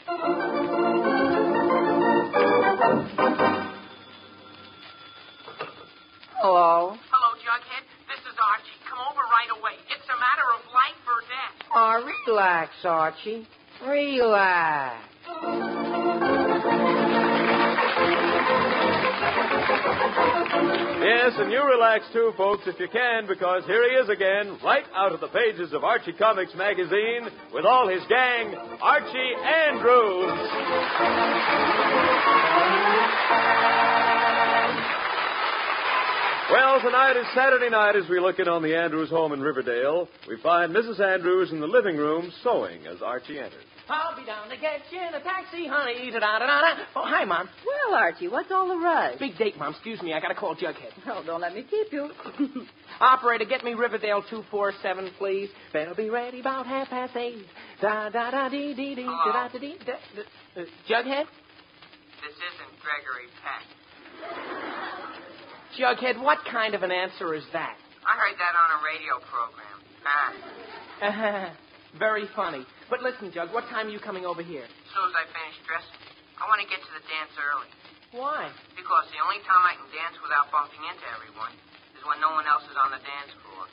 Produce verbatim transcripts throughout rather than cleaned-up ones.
Hello? Hello, Jughead. This is Archie. Come over right away. It's a matter of life or death. Oh, relax, Archie. Relax. Yes, and you relax too, folks, if you can, because here he is again, right out of the pages of Archie Comics magazine, with all his gang, Archie Andrews. Well, tonight is Saturday night as we look in on the Andrews home in Riverdale. We find Missus Andrews in the living room sewing as Archie enters. I'll be down to get you in a taxi, honey. Da-da-da-da. Oh, hi, Mom. Well, Archie, what's all the rush? Big date, Mom. Excuse me. I got to call Jughead. Oh, don't let me keep you. Operator, get me Riverdale two four seven, please. Better be ready about half past eight. Da-da-da-dee-dee-dee. Da-da-da-dee. Uh, Jughead? This isn't Gregory Peck. Jughead, what kind of an answer is that? I heard that on a radio program. Ah. Very funny. But listen, Jug, what time are you coming over here? As soon as I finish dressing. I want to get to the dance early. Why? Because the only time I can dance without bumping into everyone is when no one else is on the dance floor.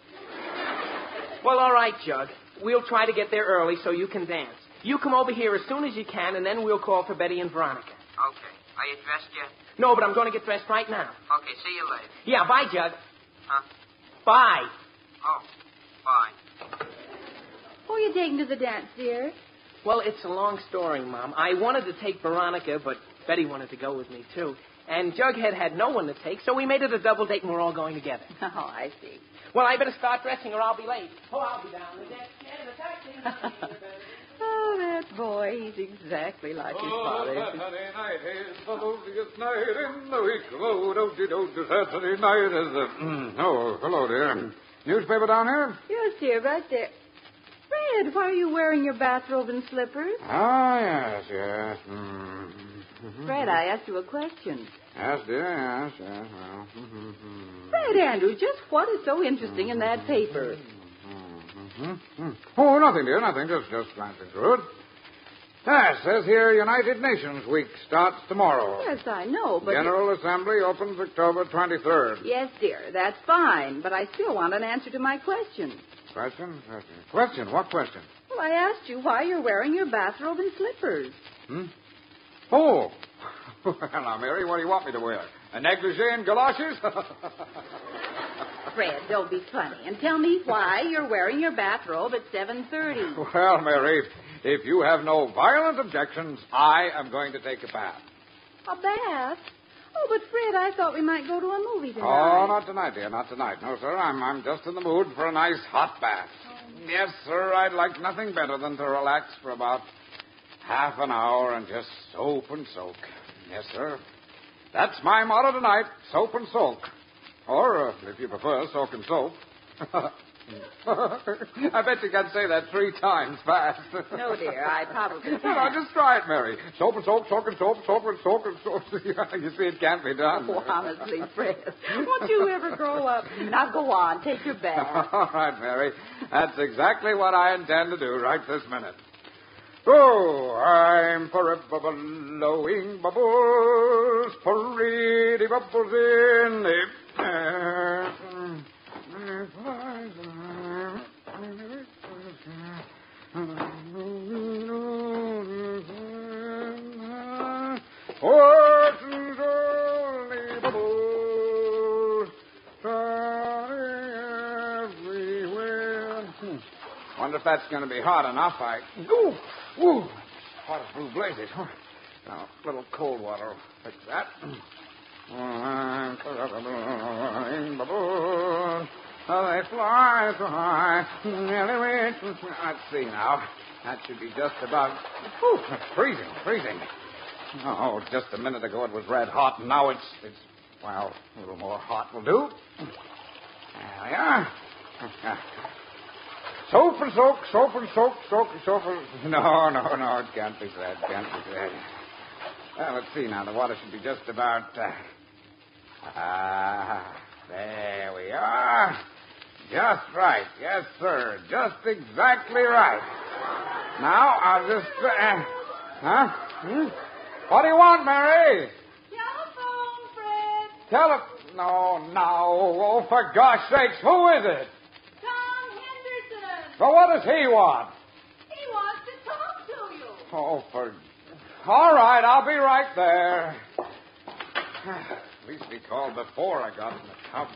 Well, all right, Jug. We'll try to get there early so you can dance. You come over here as soon as you can, and then we'll call for Betty and Veronica. Okay. Are you dressed yet? No, but I'm going to get dressed right now. Okay, see you later. Yeah, bye, Jug. Huh? Bye. Oh, bye. Who are you taking to the dance, dear? Well, it's a long story, Mom. I wanted to take Veronica, but Betty wanted to go with me, too. And Jughead had no one to take, so we made it a double date and we're all going together. Oh, I see. Well, I better start dressing or I'll be late. Oh, I'll be down the deck in a taxi. Oh, that boy, he's exactly like his father. Oh, Saturday night is the loveliest night in the week. Oh, do-de-do, Saturday night is the... Mm, oh, hello, dear. Newspaper down here? Yes, dear, right there. Fred, why are you wearing your bathrobe and slippers? Oh, yes, yes. Mm-hmm. Fred, I asked you a question. Yes, dear, yes, yes. Well, mm-hmm. Fred Andrews, just what is so interesting in that paper? Mm-hmm. Oh, nothing, dear, nothing. Just, just glancing through it. Ah, it says here United Nations Week starts tomorrow. Yes, I know, but... General Assembly opens October twenty-third. Yes, dear, that's fine, but I still want an answer to my question. Question? Question? Question? What question? Well, I asked you why you're wearing your bathrobe and slippers. Hmm? Oh. Well, now, Mary, what do you want me to wear? A negligee and galoshes? Fred, don't be funny. And tell me why you're wearing your bathrobe at seven thirty. Well, Mary, if you have no violent objections, I am going to take a bath. A bath? Oh, but Fred, I thought we might go to a movie tonight. Oh, not tonight, dear, not tonight. No, sir, I'm, I'm just in the mood for a nice hot bath. Oh. Yes, sir, I'd like nothing better than to relax for about half an hour and just soap and soak. Yes, sir. That's my motto tonight, soap and soak. Or, uh, if you prefer, soak and soap. I bet you can say that three times fast. No, dear, I probably can't. No, no, just try it, Mary. Soap and soap, soak and soap, soap and soak and soap. You see, it can't be done. Oh, honestly, Fred, won't you ever grow up? Now, go on, take your bath. All right, Mary. That's exactly what I intend to do right this minute. Oh, I'm forever blowing bubbles, pretty bubbles in the air. Fortune's only bubbles, everywhere. Hmm. Wonder if that's going to be hot enough. I... Ooh! Ooh! Hot as blue blazes. Now, a little cold water will fix that. I'm forever blowing bubbles. Oh, they fly so high. Let's see now. That should be just about... Whew, it's freezing, freezing. Oh, just a minute ago it was red hot, and now it's, it's well, a little more hot will do. There we are. Soap and soak, soap and soak, soap and soap and... No, no, no, it can't be that, can't be that. Well, let's see now. The water should be just about... Uh... Ah, there we are. Just right. Yes, sir. Just exactly right. Now, I'll just... Uh, Huh? Hmm? What do you want, Mary? Telephone, Fred. Tele... No, no. Oh, for gosh sakes, who is it? Tom Henderson. Well, what does he want? He wants to talk to you. Oh, for... All right, I'll be right there. At least he called before I got in the tub.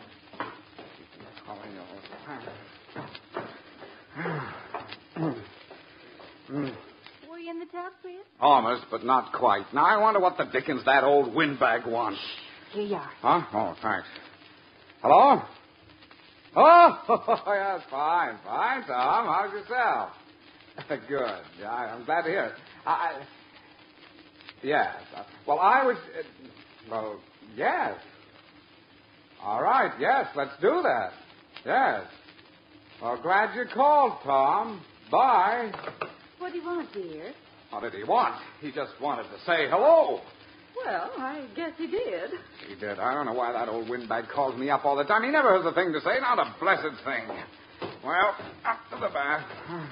Were you in the tub, Fred? Almost, but not quite. Now, I wonder what the dickens that old windbag wants. Here you are. Huh? Oh, thanks. Hello? Oh, yes, fine, fine, Tom. How's yourself? Good. Yeah, I'm glad to hear it. I... Yes. Well, I was... Uh, well, yes. All right, yes, let's do that. Yes. Well, glad you called, Tom. Bye. What do you want, dear? What did he want? He just wanted to say hello. Well, I guess he did. He did. I don't know why that old windbag calls me up all the time. He never has a thing to say, not a blessed thing. Well, up to the bath.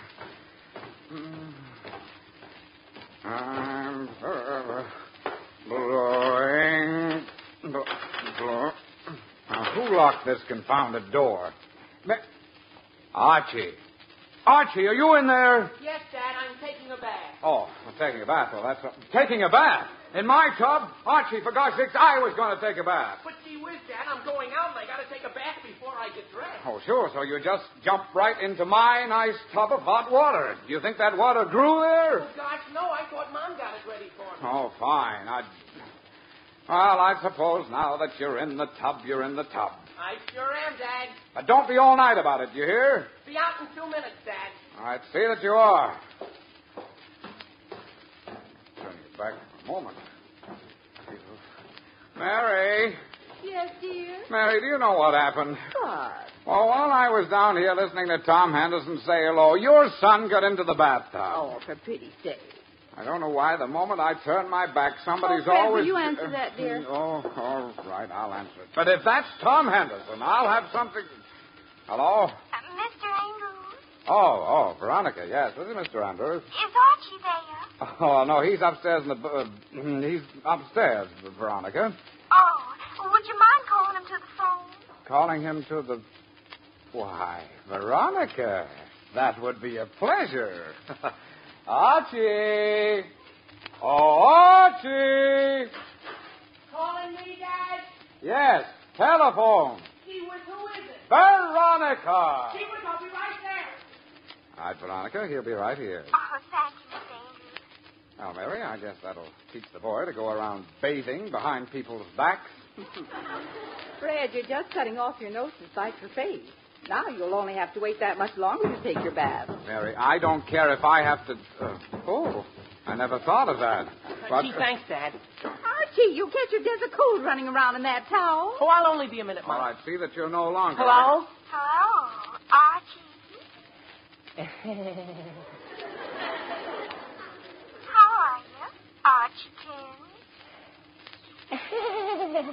I'm forever blowing. Blow, blow. Now, who locked this confounded door? Ma- Archie. Archie, are you in there? Yes, Dad, I'm taking a bath. Oh, I'm taking a bath. Well, that's... A... Taking a bath? In my tub? Archie, for gosh sakes, I was going to take a bath. But gee whiz, Dad, I'm going out and I got to take a bath before I get dressed. Oh, sure. So you just jumped right into my nice tub of hot water. Do you think that water grew there? Oh, gosh, no. I thought Mom got it ready for me. Oh, fine. I... Well, I suppose now that you're in the tub, you're in the tub. I sure am, Dad. But don't be all night about it, you hear? Be out in two minutes, Dad. All right, see that you are. Turn you back for a moment. Mary. Yes, dear? Mary, do you know what happened? What? Well, while I was down here listening to Tom Henderson say hello, your son got into the bathtub. Oh, for pity's sake. I don't know why. The moment I turn my back, somebody's oh, Fred, always... will you answer that, dear? Oh, all right, I'll answer it. But if that's Tom Henderson, I'll have something... Hello? Uh, Mister Andrews? Oh, oh, Veronica, yes. This is Mister Andrews. Is Archie there? Oh, no, he's upstairs in the... Uh, he's upstairs, Veronica. Oh, would you mind calling him to the phone? Calling him to the... Why, Veronica, that would be a pleasure. Archie! Oh, Archie! Calling me, Dad? Yes, telephone. Gee whiz, who is it? Veronica! Gee whiz, I'll be right there. All right, Veronica, he'll be right here. Oh, thank you, Mister Andrews. Now, Mary, I guess that'll teach the boy to go around bathing behind people's backs. Fred, you're just cutting off your nose to spite your face. Now you'll only have to wait that much longer to take your bath. Mary, I don't care if I have to... Uh, oh, I never thought of that. But, Gee, thanks, Dad. Archie, you catch your death of cold running around in that towel. Oh, I'll only be a minute, Mom. All right, see that you're no longer... Hello? Hello, Archie. How are you, Archie King?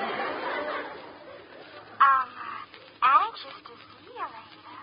I'm uh, anxious to see you later,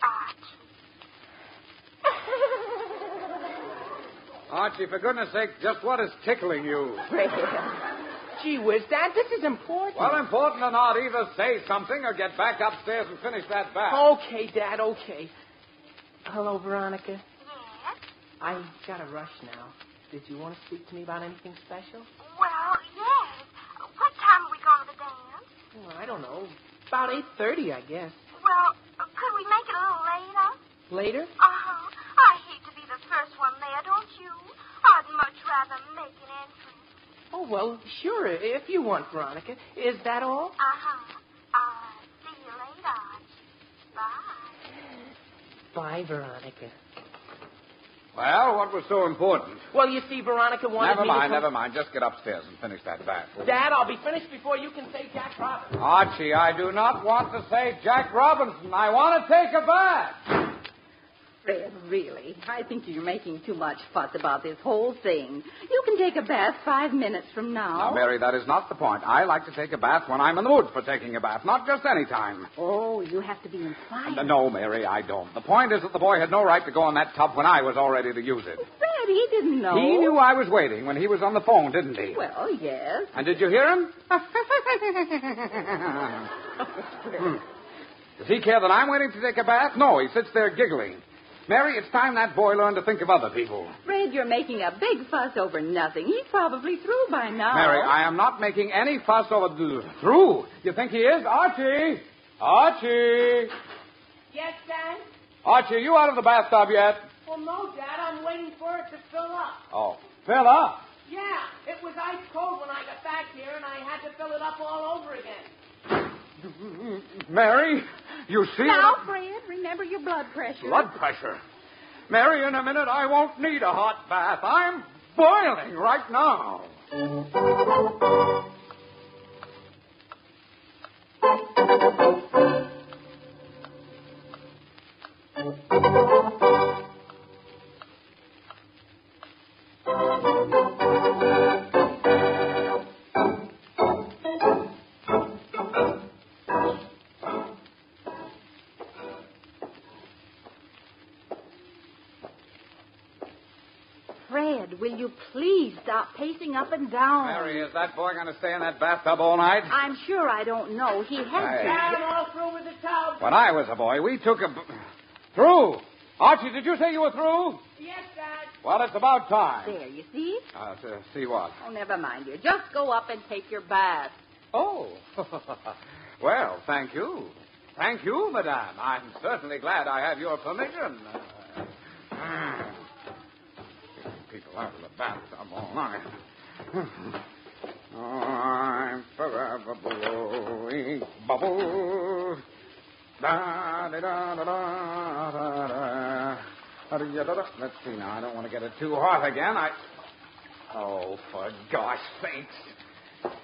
Archie. Archie, for goodness sake, just what is tickling you? Fred. Gee whiz, Dad, this is important. Well, important or not, either say something or get back upstairs and finish that bath. Okay, Dad, okay. Hello, Veronica. Yes? I got a rush now. Did you want to speak to me about anything special? Well, yes. What time are we going to the dance? Well, I don't know. About eight thirty, I guess. Well, could we make it a little later? Later? Uh-huh. I hate to be the first one there, don't you? I'd much rather make an entrance. Oh, well, sure, if you want, Veronica. Is that all? Uh-huh. I'll see you later, Archie. Bye. Bye, Veronica. Well, what was so important? Well, you see, Veronica wanted Never me mind, to come... never mind. Just get upstairs and finish that bath. Dad, I'll be finished before you can say Jack Robinson. Archie, I do not want to say Jack Robinson. I want to take a bath. Fred, really, I think you're making too much fuss about this whole thing. You can take a bath five minutes from now. Now, Mary, that is not the point. I like to take a bath when I'm in the mood for taking a bath, not just any time. Oh, you have to be inspired. No, Mary, I don't. The point is that the boy had no right to go in that tub when I was all ready to use it. Fred, Fred, he didn't know. He knew I was waiting when he was on the phone, didn't he? Well, yes. And did you hear him? Hmm. Does he care that I'm waiting to take a bath? No, he sits there giggling. Mary, it's time that boy learned to think of other people. Fred, you're making a big fuss over nothing. He's probably through by now. Mary, I am not making any fuss over... Through? You think he is? Archie! Archie! Yes, Dad? Archie, are you out of the bathtub yet? Well, no, Dad. I'm waiting for it to fill up. Oh, fill up? Yeah, it was ice cold when I got back here, and I had to fill it up all over again. Mary, you see... Now, Fred, remember your blood pressure. Blood pressure? Mary, in a minute, I won't need a hot bath. I'm boiling right now. Fred, will you please stop pacing up and down? Mary, is that boy going to stay in that bathtub all night? I'm sure I don't know. He has Hey. to. Dad, I'm all through with the tub. When I was a boy, we took a... Through? Archie, did you say you were through? Yes, Dad. Well, it's about time. There, you see? Uh, to see what? Oh, never mind, dear. Just go up and take your bath. Oh. Well, thank you. Thank you, madame. I'm certainly glad I have your permission. Uh, people out of the bathtub all night. I'm forever blowing bubbles. Da, da, da, da, da, da. Let's see now. I don't want to get it too hot again. I. Oh, for gosh sakes.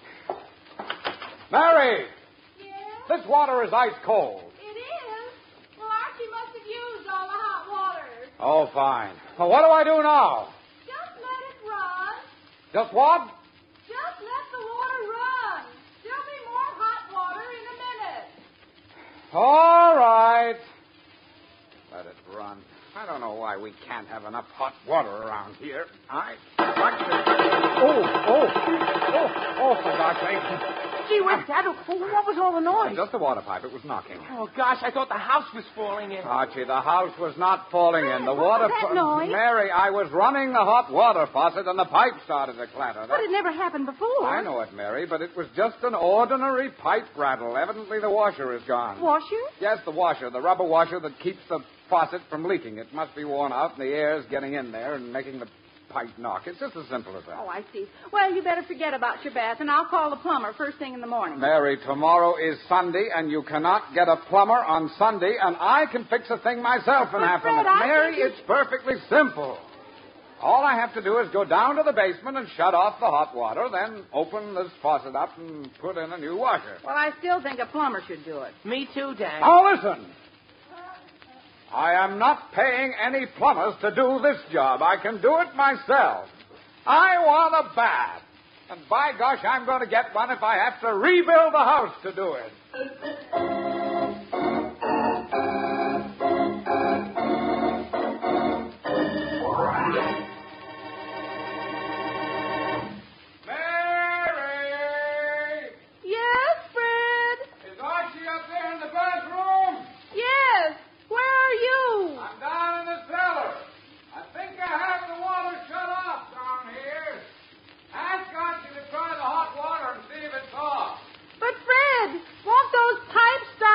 Mary! Yes? This water is ice cold. It is? Well, Archie must have used all the hot water. Oh, fine. Well, what do I do now? Just let it run. Just what? Just let the water run. There'll be more hot water in a minute. All right. Let it run. I don't know why we can't have enough hot water around here. I like to... Oh, oh, oh, oh, for God's sake. Gee whiz, Dad, what was all the noise? Just the water pipe. It was knocking. Oh, gosh, I thought the house was falling in. Archie, the house was not falling in. The What water... was that noise? Mary, I was running the hot water faucet and the pipe started to clatter. But it never happened before. I know it, Mary, but it was just an ordinary pipe rattle. Evidently, the washer is gone. Washer? Yes, the washer, the rubber washer that keeps the faucet from leaking. It must be worn out, and the air's getting in there and making the pipe knock. It's just as simple as that. Oh, I see. Well, you better forget about your bath, and I'll call the plumber first thing in the morning. Mary, tomorrow is Sunday, and you cannot get a plumber on Sunday, and I can fix a thing myself in But, half a Fred, minute. I Mary, think you- it's perfectly simple. All I have to do is go down to the basement and shut off the hot water, then open this faucet up and put in a new washer. Well, I still think a plumber should do it. Me too, Dad. Now listen. I am not paying any plumbers to do this job. I can do it myself. I want a bath. And by gosh, I'm going to get one if I have to rebuild the house to do it. Mary! Yes, Fred? Is Archie up there in the bathroom? Yes. Where are you? I'm down in the cellar. I think I have the water shut off down here. Ask Archie to try the hot water and see if it's off. But, Fred, won't those pipes start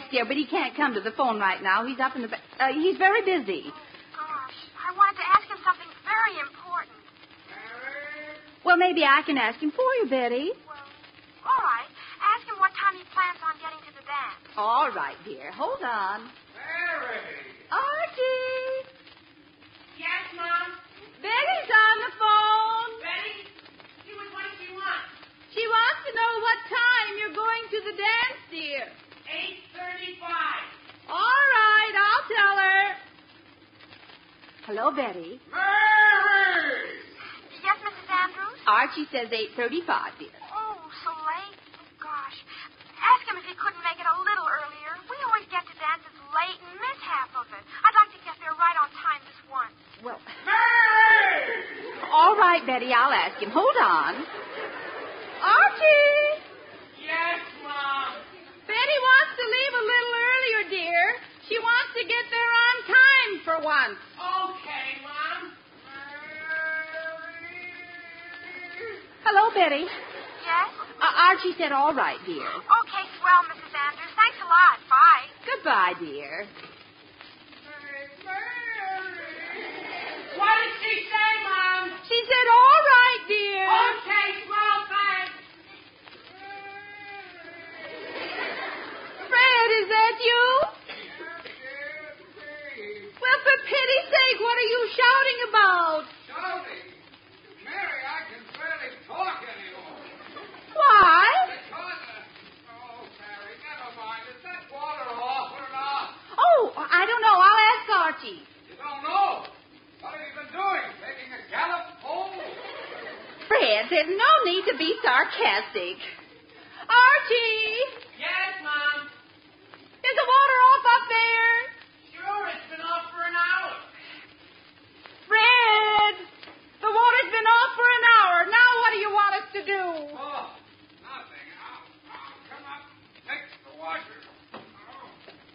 dear, but he can't come to the phone right now. He's up in the... Ba- uh, he's very busy. Gosh, I wanted to ask him something very important. Well, maybe I can ask him for you, Betty. Well, all right. Ask him what time he plans on getting to the dance. All right, dear. Hold on. Mary! Archie! Yes, Mom? Betty's on the phone. Betty? She was what does she want? She wants to know what time you're going to the dance, dear. eight thirty-five. All right, I'll tell her. Hello, Betty. Mary! Yes, Missus Andrews? Archie says eight thirty-five, dear. Oh, so late? Gosh. Ask him if he couldn't make it a little earlier. We always get to dances late and miss half of it. I'd like to get there right on time this once. Well, Mary! all right, Betty, I'll ask him. Hold on. Archie! Yes, Mom. Betty wants to leave a little earlier, dear. She wants to get there on time for once. Okay, Mom. Hello, Betty. Yes? Uh, Archie said all right, dear. Okay, swell, Missus Andrews. Thanks a lot. Bye. Goodbye, dear. What did she say, Mom? She said all right, dear. Okay, well, thanks. Fred, is that you? Well, for pity's sake, what are you shouting about? Shouting? Mary, I can barely talk anymore. Why? Because, uh, oh, Mary, never mind. Is that water off or not? Oh, I don't know. I'll ask Archie. You don't know? What have you been doing? Taking a gallop home? Fred, there's no need to be sarcastic. Archie! Yes, Mom. Is the water off up there? Sure, it's been off for an hour. Fred! The water's been off for an hour. Now what do you want us to do? Oh, nothing. I'll, I'll come up and take the washer. Oh.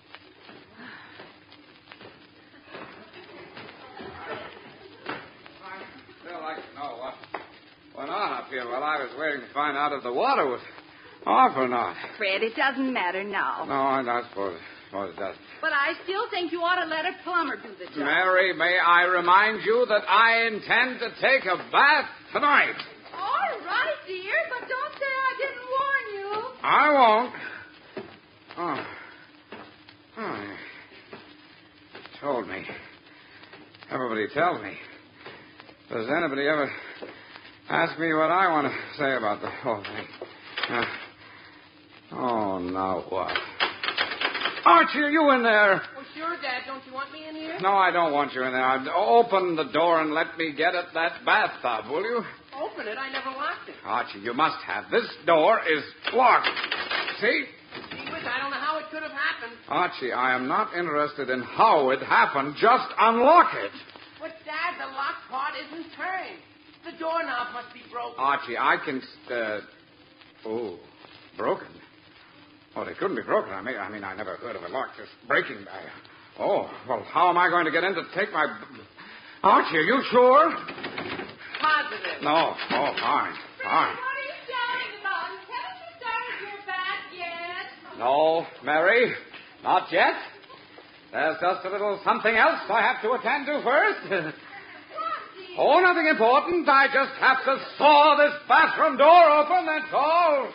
I'd still like to know what went on up here while I was waiting to find out if the water was off or not. Fred, it doesn't matter now. No, I don't suppose, suppose it does. But I still think you ought to let a plumber do the job. Mary, may I remind you that I intend to take a bath tonight. All right, dear, but don't say I didn't warn you. I won't. Oh. Oh. You told me. Everybody tells me. Does anybody ever ask me what I want to say about the whole thing? Uh, oh, now what? Archie, are you in there? Well, sure, Dad. Don't you want me in here? No, I don't want you in there. Open the door and let me get at that bathtub, will you? Open it. I never locked it. Archie, you must have. This door is locked. See? Gee whiz, I don't know how it could have happened. Archie, I am not interested in how it happened. Just unlock it. But, Dad, the lock part isn't turned. The doorknob must be broken. Archie, I can... Uh... Oh, broken? Oh, they couldn't be broken. I mean, I mean, I never heard of a lock just breaking. I... Oh, well, how am I going to get in to take my... Archie, are you sure? Positive. No. Oh, fine. Fine. What are you shouting about? Haven't you started your bath yet? No, Mary, not yet. There's just a little something else I have to attend to first. Oh, nothing important. I just have to saw this bathroom door open, that's all.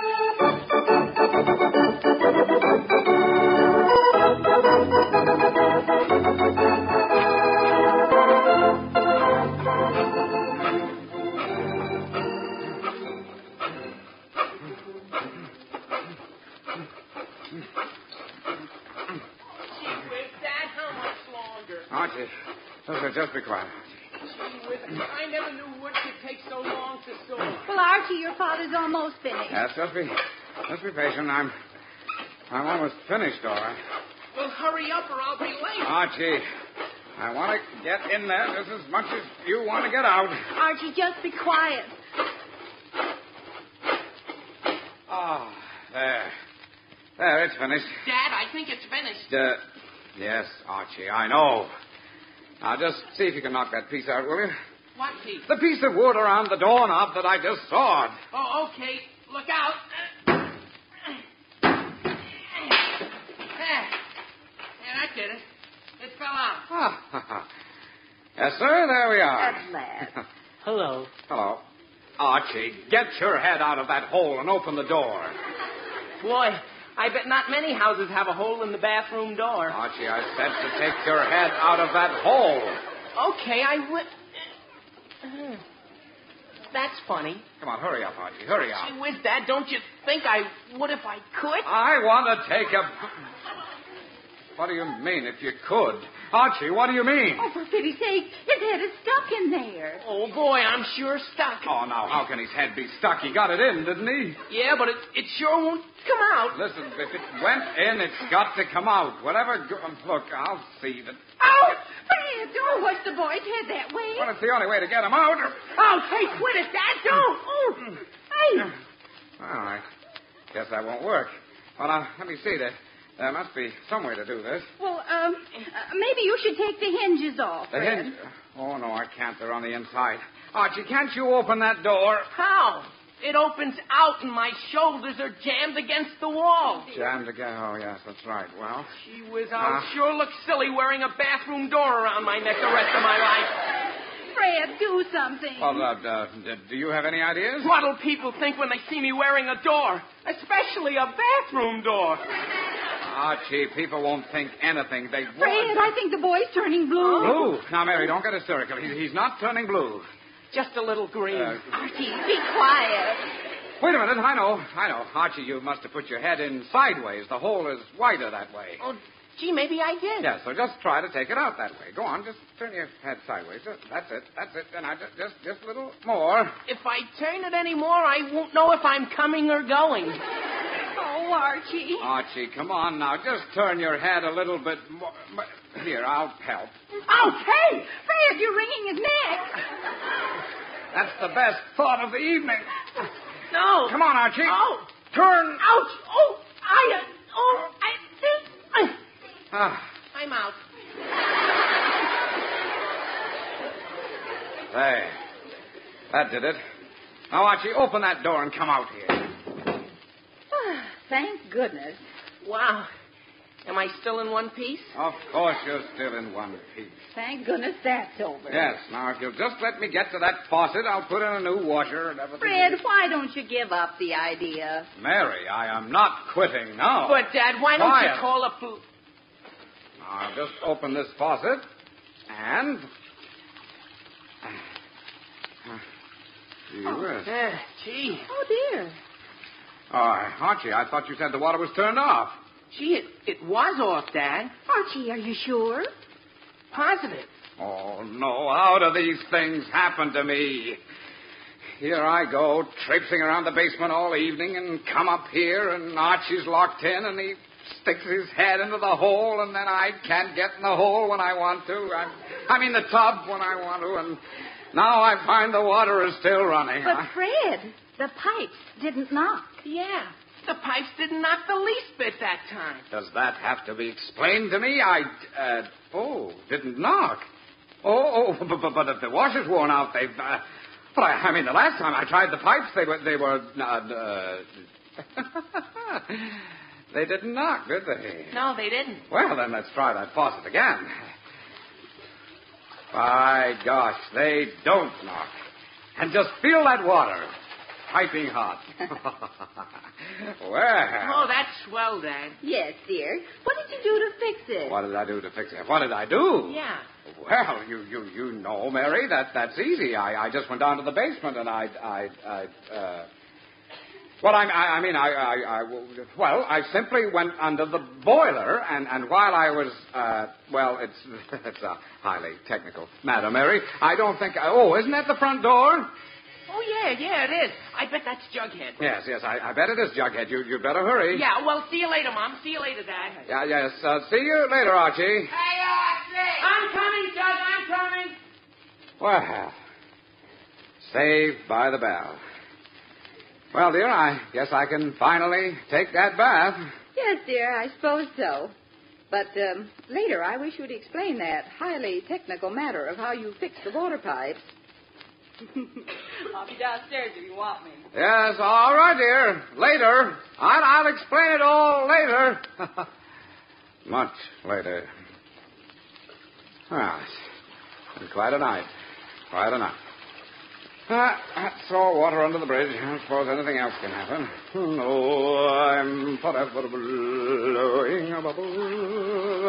Archie, just, just be quiet. Gee whiz, I never knew wood could take so long to saw. Well, Archie, your father's almost finished. Yes, just be, just be patient. I'm, I'm almost finished, all right. Well, hurry up or I'll be late. Archie, I want to get in there just as much as you want to get out. Archie, just be quiet. Oh, there. There, it's finished. Dad, I think it's finished. Uh, yes, Archie, I know. Now, just see if you can knock that piece out, will you? What piece? The piece of wood around the doorknob that I just sawed. Oh, okay. Look out. did it. It fell out. Ah, yes, sir, there we are. At last. Hello. Hello. Archie, get your head out of that hole and open the door. Boy, I bet not many houses have a hole in the bathroom door. Archie, I said to take your head out of that hole. Okay, I will. Uh, that's funny. Come on, hurry up, Archie, hurry up. Gee whiz, Dad, don't you think I would if I could? I want to take a... What do you mean, if you could? Archie, what do you mean? Oh, for pity's sake, his head is stuck in there. Oh, boy, I'm sure stuck. Oh, now, how can his head be stuck? He got it in, didn't he? Yeah, but it, it sure won't come out. Listen, if it went in, it's got to come out. Whatever... Go- look, I'll see that... Oh, Fred, don't push the boy's head that way. Well, it's the only way to get him out. Oh, hey, quit it, Dad, don't. Oh, hey. Well, I guess that won't work. Well, now, let me see. There, there must be some way to do this. Well, um, uh, maybe you should take the hinges off, The Fred. hinge... Oh, no, I can't. They're on the inside. Archie, can't you open that door? How? It opens out and my shoulders are jammed against the wall. Jammed again. Oh, yes, that's right. Well... Gee whiz, I'll Uh. sure look silly wearing a bathroom door around my neck the rest of my life. Fred, do something. Well, uh, uh, do you have any ideas? What'll people think when they see me wearing a door? Especially a bathroom door. Archie, people won't think anything. They won't. Fred, I think the boy's turning blue. Blue? Now, Mary, don't get hysterical. He, he's not turning blue. Just a little green. Uh, Archie, be quiet. Wait a minute. I know. I know. Archie, you must have put your head in sideways. The hole is wider that way. Oh, gee, maybe I did. Yeah, so just try to take it out that way. Go on. Just turn your head sideways. That's it. That's it. And I just, just, just a little more. If I turn it any more, I won't know if I'm coming or going. Oh, Archie. Archie, come on now. Just turn your head a little bit more. Here, I'll help. Oh, hey! Fred, you're wringing his neck. That's the best thought of the evening. No. Come on, Archie. Oh. Turn. Ouch. Oh, I, uh, oh, I, uh, Ah, I'm out. there. That did it. Now, Archie, open that door and come out here. Thank goodness. Wow. Am I still in one piece? Of course you're still in one piece. Thank goodness that's over. Yes. Now, if you'll just let me get to that faucet, I'll put in a new washer and everything. Fred, why don't you give up the idea? Mary, I am not quitting now. But, Dad, why don't Quiet. you call a pol- Now, I'll just open this faucet and... Gee whiz. Eh, gee. Oh, dear. Oh, Archie, I thought you said the water was turned off. Gee, it, it was off, Dad. Archie, are you sure? Positive. Oh, no. How do these things happen to me? Here I go, traipsing around the basement all evening and come up here, and Archie's locked in, and he sticks his head into the hole, and then I can't get in the hole when I want to. I'm, I mean the tub when I want to, and now I find the water is still running. But, I- Fred, the pipes didn't knock. Yeah. The pipes didn't knock the least bit that time. Does that have to be explained to me? I, uh, oh, didn't knock. Oh, oh, but, but, but if the washer's worn out, they've, uh, but I, I mean, the last time I tried the pipes, they were, they were, uh, uh, they didn't knock, did they? No, they didn't. Well, then let's try that faucet again. By gosh, they don't knock. And just feel that water. Piping hot. Well. Oh, that's swell, Dad. Yes, dear. What did you do to fix it? What did I do to fix it? What did I do? Yeah. Well, you you you know, Mary, that that's easy. I, I just went down to the basement and I I I uh well, I, I, I mean, I, I, I, well, I simply went under the boiler, and, and while I was, uh, well, it's, it's a highly technical matter, Mary. I don't think, I, oh, isn't that the front door? Oh, yeah, yeah, it is. I bet that's Jughead. Yes, yes, I, I bet it is, Jughead. You, you better hurry. Yeah, well, see you later, Mom. See you later, Dad. Yeah, yes, uh, see you later, Archie. Hey, Archie! I'm coming, Jug, I'm coming. Well, saved by the bell. Well, dear, I guess I can finally take that bath. Yes, dear, I suppose so. But um, later, I wish you'd explain that highly technical matter of how you fix the water pipes. I'll be downstairs if you want me. Yes, all right, dear. Later. I'll, I'll explain it all later. Much later. Ah, it's been quite a night. Quite a night. Ah, that's all water under the bridge. I suppose anything else can happen. Oh, I'm forever blowing a bubble.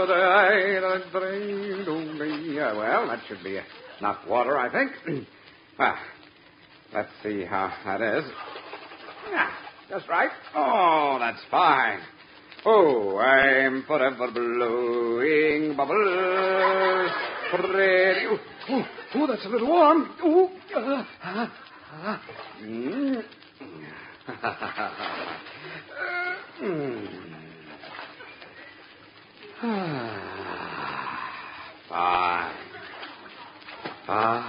Well, that should be enough water, I think. Ah, let's see how that is. Yeah, just right. Oh, that's fine. Oh, I'm forever blowing bubbles. Ooh, ooh, ooh, that's a little warm. Ooh. Uh, uh, uh. Mm. Fine. Fine.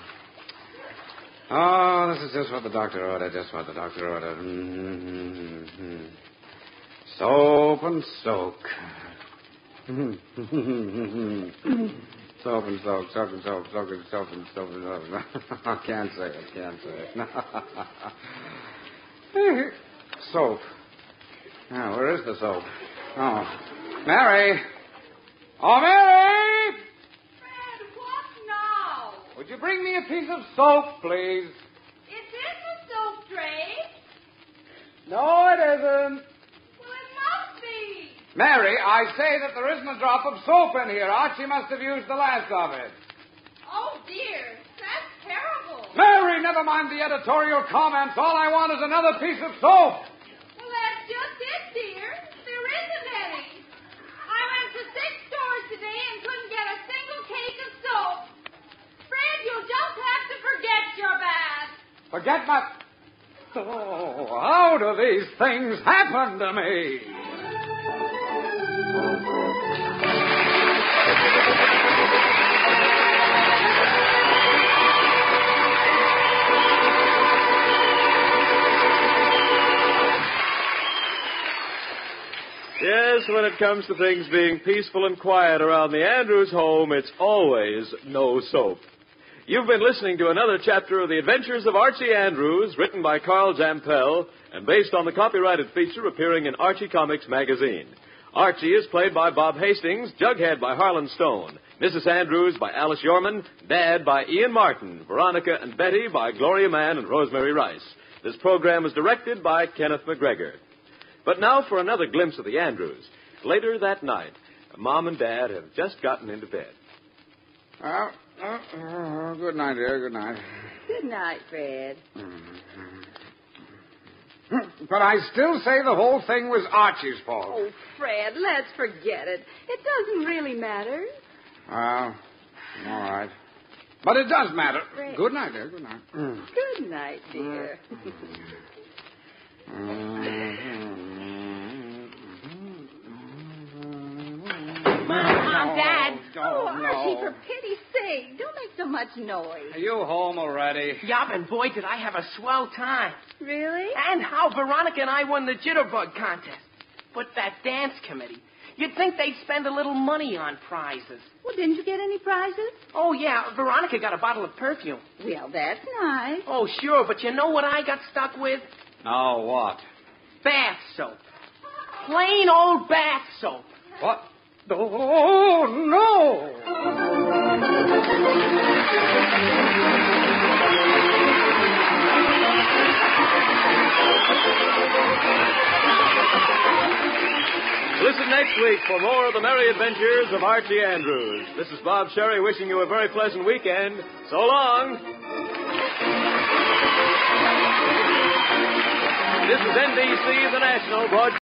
Oh, this is just what the doctor ordered, just what the doctor ordered. Mm-hmm. Soap and soak. Soap and soak, soap and soap, soap and soap and soap and soap. I can't say it, can't say it. Soap. Now, where is the soap? Oh, Mary! Oh, Mary! Fred, what now? Would you bring me a piece of soap, please? Is this a soap tray? No, it isn't. Well, it must be. Mary, I say that there isn't a drop of soap in here. Archie must have used the last of it. Oh, dear. That's terrible. Mary, never mind the editorial comments. All I want is another piece of soap. Well, that's just it, dear. There isn't any. I went to six stores today and couldn't get a single cake of soap. Fred, you'll just have to forget your bath. Forget my... Oh, how do these things happen to me? Yes, when it comes to things being peaceful and quiet around the Andrews home, it's always no soap. You've been listening to another chapter of The Adventures of Archie Andrews, written by Carl Jampel and based on the copyrighted feature appearing in Archie Comics magazine. Archie is played by Bob Hastings, Jughead by Harlan Stone, Missus Andrews by Alice Yorman, Dad by Ian Martin, Veronica and Betty by Gloria Mann and Rosemary Rice. This program is directed by Kenneth McGregor. But now for another glimpse of the Andrews. Later that night, Mom and Dad have just gotten into bed. Well, uh, uh, good night, dear. Good night. Good night, Fred. But I still say the whole thing was Archie's fault. Oh, Fred, let's forget it. It doesn't really matter. Well, all right. But it does matter. Fred. Good night, dear. Good night. Good night, dear. Mom, Dad. Oh, no. Archie, for pity's sake, don't make so much noise. Are you home already? Yup, and boy, did I have a swell time. Really? And how Veronica and I won the Jitterbug contest. But that dance committee, you'd think they'd spend a little money on prizes. Well, didn't you get any prizes? Oh, yeah, Veronica got a bottle of perfume. Well, that's nice. Oh, sure, but you know what I got stuck with? Now what? Bath soap. Plain old bath soap. What? Oh, no! Listen next week for more of the merry adventures of Archie Andrews. This is Bob Sherry wishing you a very pleasant weekend. So long. This is N B C, the national broadcast.